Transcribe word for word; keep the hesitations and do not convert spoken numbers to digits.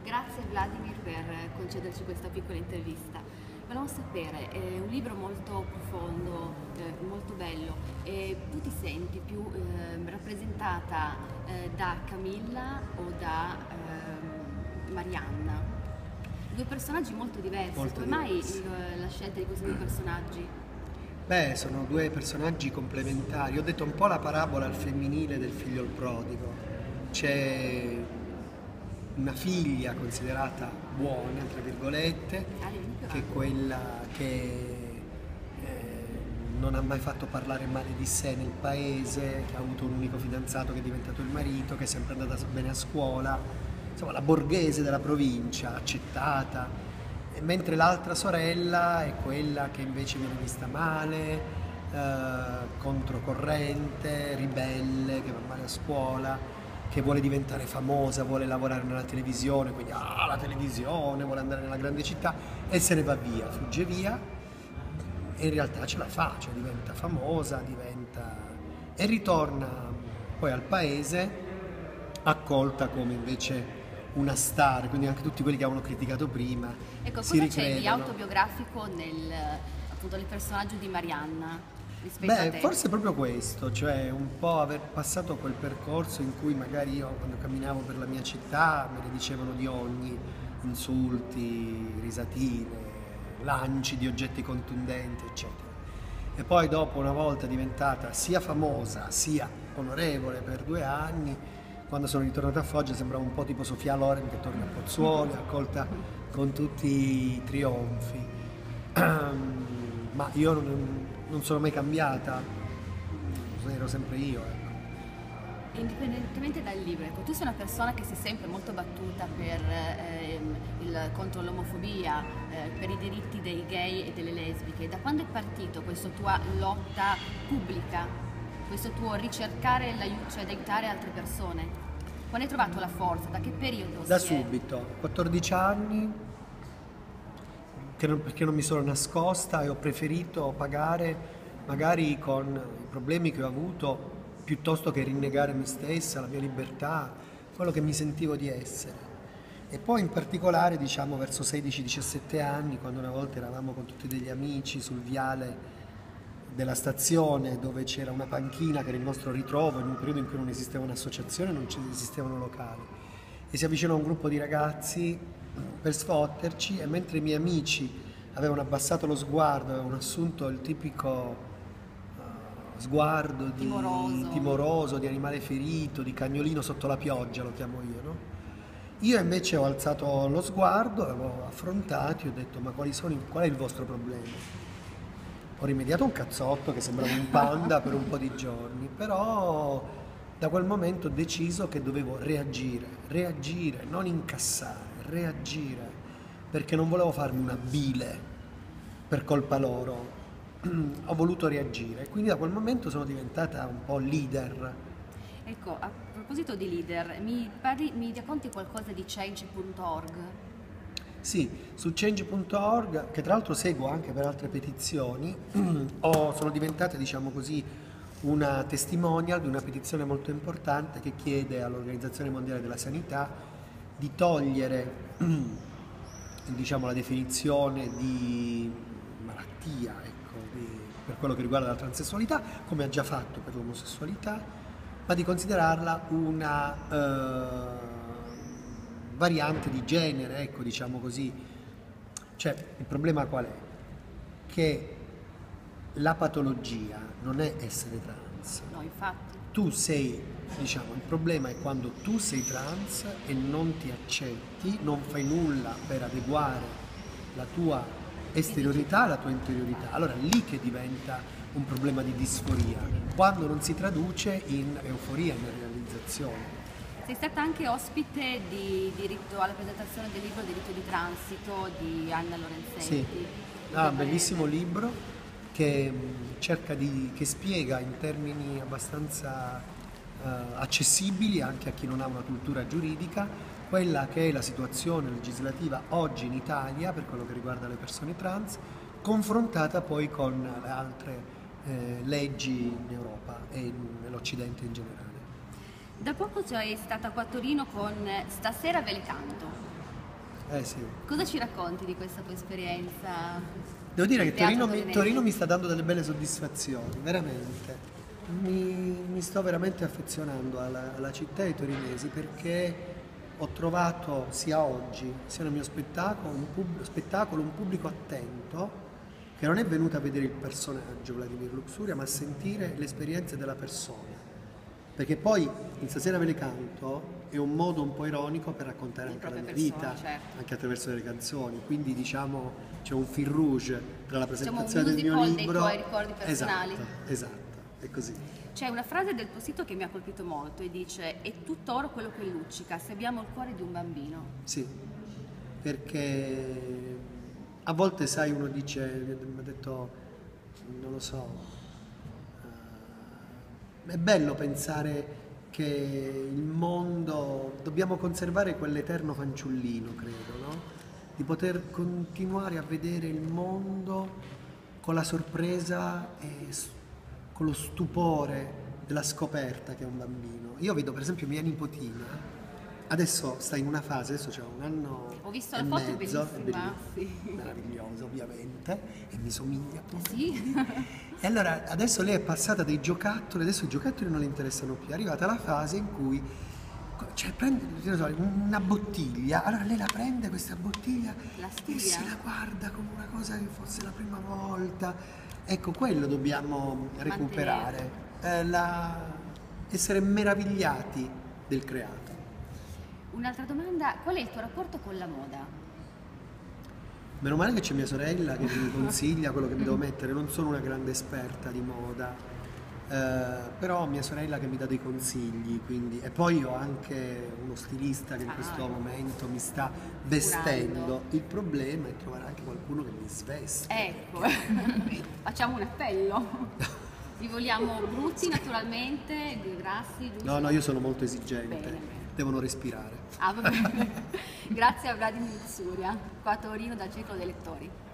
Grazie Vladimir per concederci questa piccola intervista. Volevo sapere, è un libro molto profondo, eh, molto bello, e tu ti senti più eh, rappresentata eh, da Camilla o da eh, Marianna? Due personaggi molto diversi, Molto come mai diversi. il- la scelta di questi due personaggi? Beh, sono due personaggi complementari. Ho detto un po' la parabola al femminile del figlio il prodigo. C'è una figlia considerata buona, tra virgolette, Ah, devi più che è avanti. quella che eh, non ha mai fatto parlare male di sé nel paese, che ha avuto un unico fidanzato che è diventato il marito, che è sempre andata bene a scuola, insomma la borghese della provincia, accettata. E mentre l'altra sorella è quella che invece viene vista male, eh, controcorrente, ribelle, che va male a scuola, che vuole diventare famosa, vuole lavorare nella televisione, quindi ah, la televisione, vuole andare nella grande città e se ne va via, fugge via e in realtà ce la fa, cioè diventa famosa, diventa e ritorna poi al paese accolta come invece una star, quindi anche tutti quelli che avevano criticato prima Ecco, si cosa c'è di ricredono. autobiografico nel, appunto, nel personaggio di Marianna rispetto a Beh, te? forse proprio questo, cioè un po' aver passato quel percorso in cui magari io quando camminavo per la mia città me ne dicevano di ogni, insulti, risatine, lanci di oggetti contundenti, eccetera. E poi dopo, una volta diventata sia famosa sia onorevole per due anni, quando sono ritornata a Foggia sembrava un po' tipo Sofia Loren che torna a Pozzuoli, accolta con tutti i trionfi. Ma io non, non sono mai cambiata, ero sempre io. Ecco. Indipendentemente dal libro, ecco, tu sei una persona che si è sempre molto battuta per, ehm, il- contro l'omofobia, eh, per i diritti dei gay e delle lesbiche. Da quando è partito questa tua lotta pubblica, questo tuo ricercare l'aiuto, cioè di aiutare altre persone? Quando hai trovato la forza? Da che periodo? Da si è- subito, quattordici anni, che non- perché non mi sono nascosta e ho preferito pagare magari con i problemi che ho avuto piuttosto che rinnegare me stessa, la mia libertà, quello che mi sentivo di essere. E poi in particolare, diciamo, verso sedici diciassette anni, quando una volta eravamo con tutti degli amici sul viale della stazione dove c'era una panchina che era il nostro ritrovo in un periodo in cui non esisteva un'associazione, non ci esistevano locali. E si avvicinò un gruppo di ragazzi per sfotterci e mentre i miei amici avevano abbassato lo sguardo, avevano assunto il tipico eh, sguardo di Timoroso. timoroso, di animale ferito, di cagnolino sotto la pioggia, lo chiamo io, no? Io invece ho alzato lo sguardo, avevo affrontato e ho detto ma quali sono, i- qual è il vostro problema? Ho rimediato un cazzotto che sembrava un panda per un po' di giorni, però da quel momento ho deciso che dovevo reagire, reagire, non incassare, reagire, perché non volevo farmi una bile per colpa loro. Ho voluto reagire, quindi da quel momento sono diventata un po' leader. Ecco, a proposito di leader, mi, parli, mi racconti qualcosa di change punto org? Sì, su change punto org, che tra l'altro seguo anche per altre petizioni, ho- sono diventate, diciamo così, una testimonial di una petizione molto importante che chiede all'Organizzazione Mondiale della Sanità di togliere, diciamo, la definizione di malattia, ecco, di- per quello che riguarda la transessualità, come ha già fatto per l'omosessualità, ma di considerarla una eh, variante di genere, ecco, diciamo così. Cioè, il problema qual è? Che la patologia non è essere trans. No, infatti. Tu sei, diciamo, il problema è quando tu sei trans e non ti accetti, non fai nulla per adeguare la tua esteriorità alla tua interiorità. Allora è lì che diventa un problema di disforia, quando non si traduce in euforia, in realizzazione. Sei stata anche ospite di diritto alla presentazione del libro Diritto di transito di Anna Lorenzetti. Sì, Cosa ah, un bellissimo parere? libro che mh, cerca di, che spiega in termini abbastanza eh, accessibili anche a chi non ha una cultura giuridica quella che è la situazione legislativa oggi in Italia per quello che riguarda le persone trans, confrontata poi con le altre eh, leggi in Europa e in- nell'Occidente in generale. Da poco sei stata qua a Torino con Stasera ve le canto. Eh sì. Cosa ci racconti di questa tua esperienza? Devo dire che Teatro Torino mi, torinese? Torino mi sta dando delle belle soddisfazioni, veramente. Mi, mi sto veramente affezionando alla, alla città e ai torinesi perché ho trovato sia oggi sia nel mio spettacolo un, pub- spettacolo, un pubblico attento che non è venuto a vedere il personaggio Vladimir Luxuria ma a sentire le esperienze della persona. Perché poi in Stasera ve le canto è un modo un po' ironico per raccontare Di anche la mia propria persona, vita, certo. anche attraverso delle canzoni, quindi diciamo c'è un fil rouge tra la Diciamo un presentazione del mio musical dei libro. tuoi ricordi personali. Esatto, esatto, è così. C'è una frase del tuo sito che mi ha colpito molto e dice: è tutto oro quello che luccica se abbiamo il cuore di un bambino. Sì, perché a volte sai uno dice, mi ha detto, non lo so, eh, è bello pensare che il mondo, dobbiamo conservare quell'eterno fanciullino, credo, no? Di poter continuare a vedere il mondo con la sorpresa e s- con lo stupore della scoperta che è un bambino. Io vedo per esempio mia nipotina, adesso sta in una fase, adesso c'ha un anno Ho visto e la foto, è mezzo, bellissima, belli- sì. meravigliosa ovviamente, e mi somiglia. Sì? E allora adesso lei è passata dai giocattoli, adesso i giocattoli non le interessano più, è arrivata la fase in cui cioè, prende non so, una bottiglia, allora lei la prende questa bottiglia La e studia? se la guarda come una cosa che fosse la prima volta. Ecco, quello dobbiamo recuperare, eh, la- essere meravigliati del creato. Un'altra domanda: qual è il tuo rapporto con la moda? Meno male che c'è mia sorella che mi consiglia quello che mi devo mettere, non sono una grande esperta di moda, eh, però mia sorella che mi dà dei consigli, quindi, e poi ho anche uno stilista che in Ah, questo ecco. momento mi sta vestendo. Curando. Il problema è trovare anche qualcuno che mi sveste. Ecco, facciamo un appello. Vi vogliamo brutti naturalmente, grassi, giusto? No, no, io sono molto esigente, Bene, bene. devono respirare. Ah, va bene. Grazie a Vladimir Luxuria, qua a Torino dal Circolo dei Lettori.